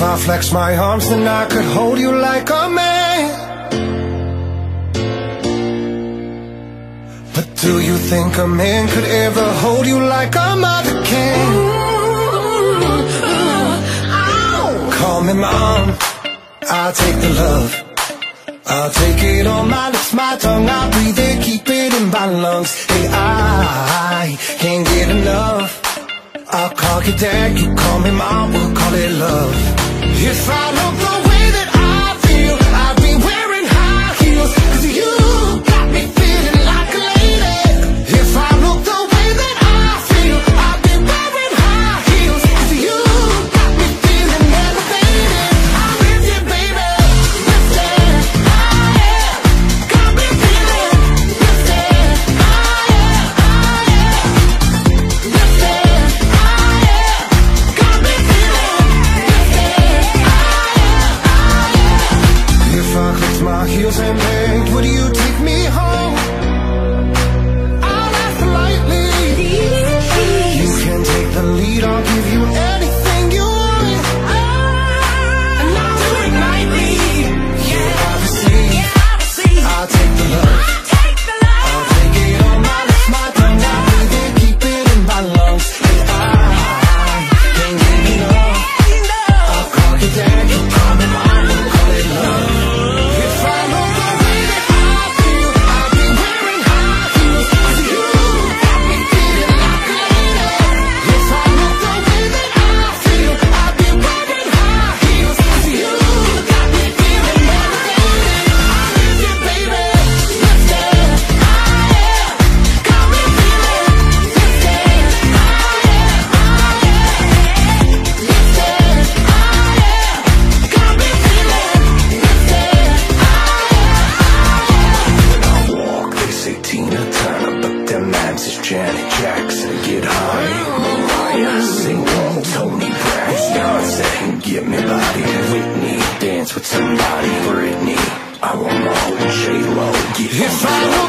I flex my arms, then I could hold you like a man. But do you think a man could ever hold you like a mother can? Call me mom, I'll take the love. I'll take it on my lips, my tongue, I'll breathe it, keep it in my lungs. Hey, I can't get enough. I'll call you dad, you call me mom, we'll call it love. If I look the way that I feel, I'd be wearing high heels, 'cause you got me feeling like a lady. If I look the way that I feel, I'd be wearing high heels, 'cause you got me feeling elevated. I'm with you, baby, lifted, higher. Got me feeling lifted, higher, higher. Lifted, higher. Got me feeling lifted, higher, higher. If I clicked my heels and begged, would you take me home? I'll ask politely. You can take the lead, I'll give you anything you want. And I'll do it nightly. Yeah, obviously, I'll take the love. I'll take it on my lips, my tongue, I'll breathe it, keep it in my lungs. And I can't get enough. I'll call you dad, you call me mom, we'll call it love. If I know the way that I feel, I'll be wearing high heels, 'cause you got me feeling like a lady. If I know the way that I feel, I'll be wearing high heels, 'cause you got me feeling elevated. I'm with you, baby, lifted, higher. Got me feeling lifted, higher, higher. Lifted, higher. Got me feeling lifted, higher. When I walk, they say Tina Turner, but their names is Janet Jackson. Get high, Mariah, sing on Tony Braxton, Beyonce, give me body. Whitney, dance with somebody. Britney, I want all J-Lo. If I